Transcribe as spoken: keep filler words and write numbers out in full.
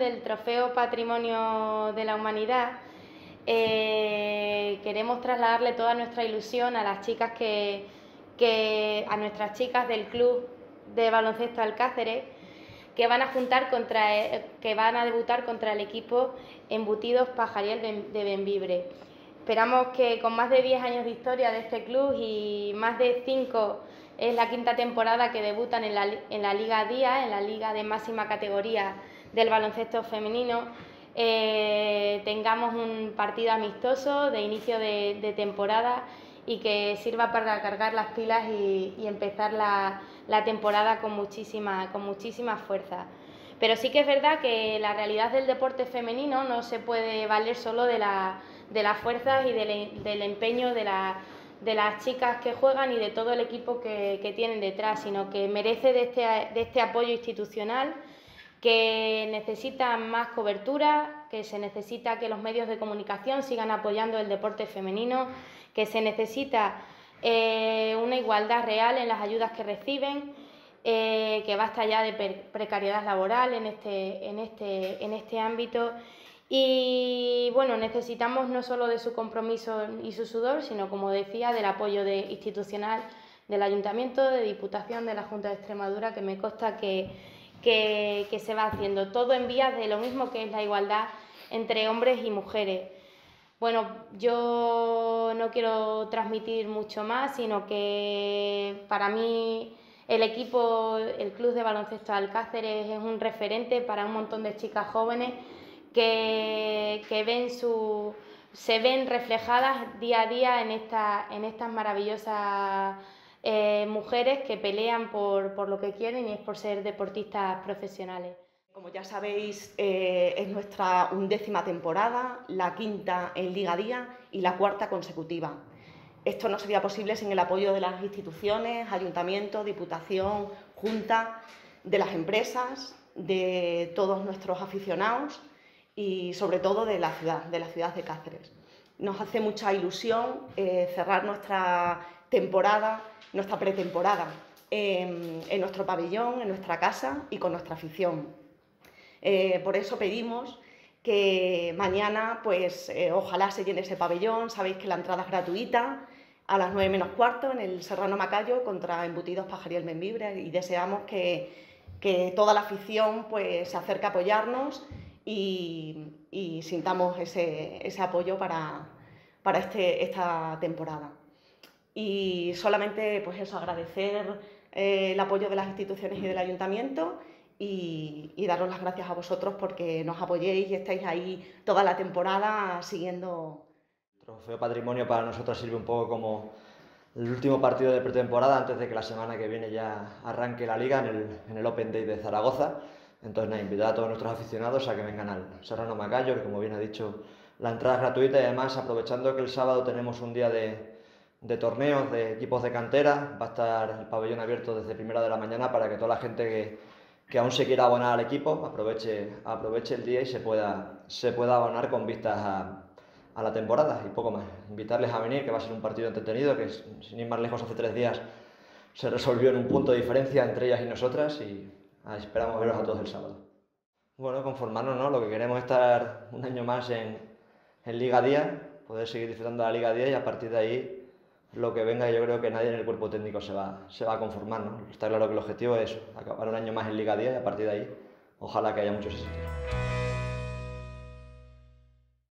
del Trofeo Patrimonio de la Humanidad, eh, queremos trasladarle toda nuestra ilusión a las chicas que, que a nuestras chicas del Club de Baloncesto Alcáceres, que van a juntar contra, que van a debutar contra el equipo Embutidos Pajariel de Bembibre. Esperamos que con más de diez años de historia de este club y más de cinco, es la quinta temporada que debutan en la, en la Liga Día, en la liga de máxima categoría del baloncesto femenino, eh, tengamos un partido amistoso de inicio de, de temporada y que sirva para cargar las pilas y, y empezar la, la temporada con muchísima, con muchísima fuerza. Pero sí que es verdad que la realidad del deporte femenino no se puede valer solo de, la, de las fuerzas y del, del empeño de, la, de las chicas que juegan y de todo el equipo que, que tienen detrás, sino que merece de este, de este apoyo institucional, que necesita más cobertura, que se necesita que los medios de comunicación sigan apoyando el deporte femenino, que se necesita eh, una igualdad real en las ayudas que reciben, eh, que basta ya de precariedad laboral en este, en, este, en este ámbito. Y bueno, necesitamos no solo de su compromiso y su sudor, sino, como decía, del apoyo de, institucional del Ayuntamiento, de Diputación, de la Junta de Extremadura, que me consta que, que, que se va haciendo todo en vías de lo mismo, que es la igualdad entre hombres y mujeres. Bueno, yo no quiero transmitir mucho más, sino que para mí el equipo, el Club de Baloncesto Alcáceres es un referente para un montón de chicas jóvenes que, que ven su, se ven reflejadas día a día en, esta, en estas maravillosas eh, mujeres que pelean por, por lo que quieren, y es por ser deportistas profesionales. Como ya sabéis, eh, es nuestra undécima temporada, la quinta en Liga Día y la cuarta consecutiva. Esto no sería posible sin el apoyo de las instituciones, Ayuntamiento, Diputación, Junta, de las empresas, de todos nuestros aficionados y sobre todo de la ciudad, de la ciudad de Cáceres. Nos hace mucha ilusión eh, cerrar nuestra temporada, nuestra pretemporada en, en nuestro pabellón, en nuestra casa y con nuestra afición. Eh, por eso pedimos que mañana, pues eh, ojalá se llene ese pabellón. Sabéis que la entrada es gratuita, a las nueve menos cuarto en el Serrano Macayo contra Embutidos Pajariel Bembibre, y deseamos que, que toda la afición pues, se acerque a apoyarnos y, y sintamos ese, ese apoyo para, para este, esta temporada. Y solamente pues eso, agradecer eh, el apoyo de las instituciones y del Ayuntamiento. Y, y daros las gracias a vosotros porque nos apoyéis y estáis ahí toda la temporada siguiendo. Trofeo Patrimonio para nosotros sirve un poco como el último partido de pretemporada antes de que la semana que viene ya arranque la liga en el, en el Open Day de Zaragoza. Entonces, nada, invitar a todos nuestros aficionados a que vengan al Serrano Macayo, que como bien ha dicho, la entrada es gratuita, y además aprovechando que el sábado tenemos un día de, de torneos de equipos de cantera, va a estar el pabellón abierto desde primera de la mañana para que toda la gente que que aún se quiera abonar al equipo, aproveche, aproveche el día y se pueda, se pueda abonar con vistas a, a la temporada y poco más. Invitarles a venir, que va a ser un partido entretenido, que sin ir más lejos hace tres días se resolvió en un punto de diferencia entre ellas y nosotras, y ah, esperamos veros a todos el sábado. Bueno, conformarnos, ¿no? Lo que queremos es estar un año más en, en Liga Día, poder seguir disfrutando de la Liga Día, y a partir de ahí lo que venga, yo creo que nadie en el cuerpo técnico se va, se va a conformar, ¿no? Está claro que el objetivo es acabar un año más en Liga Día, y a partir de ahí ojalá que haya muchos éxitos.